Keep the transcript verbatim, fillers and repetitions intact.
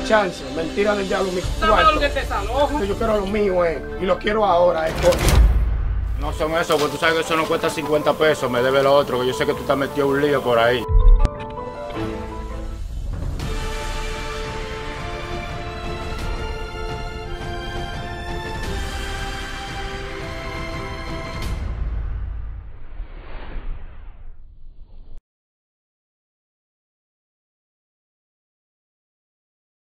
chance. Mentira del diablo, mi Dame cuarto. lo que te desalojo. Yo quiero lo mío, eh. Y lo quiero ahora, eh. No son eso, porque tú sabes que eso no cuesta cincuenta pesos, me debe lo otro, que yo sé que tú te has metido un lío por ahí.